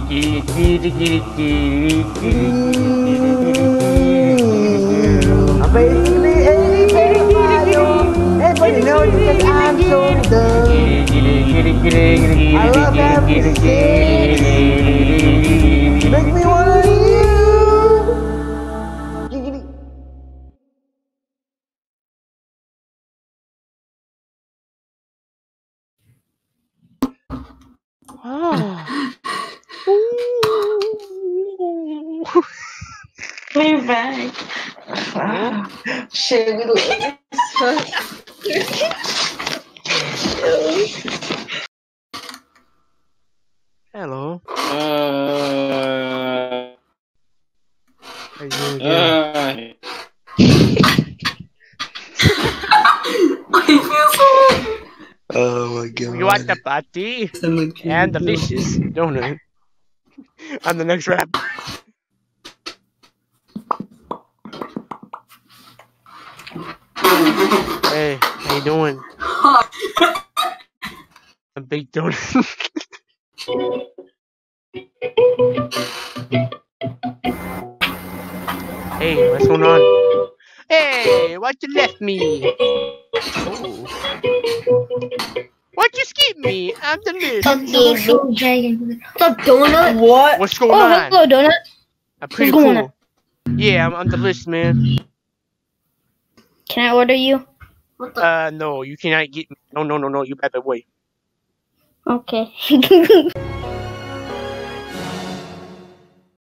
I'm basically 80 Mario. Everybody knows because I'm so dumb. I love every city. Make me want you. We're back. Wow. Shit, we look as fuck. Hello. How you doing again? I feel so Oh my god. You want the party? And delicious donut. I'm the next rapper. Hey, how you doing? A big donut. Hey, what's going on? Hey, why'd you left me? Oh. Why'd you skip me? I'm the list. What's up, Donut? What? What's going on? Hello, Donut. I'm pretty What's going cool. Yeah, I'm the list, man. Can I order you? No, you cannot get me. No, you better wait. Okay.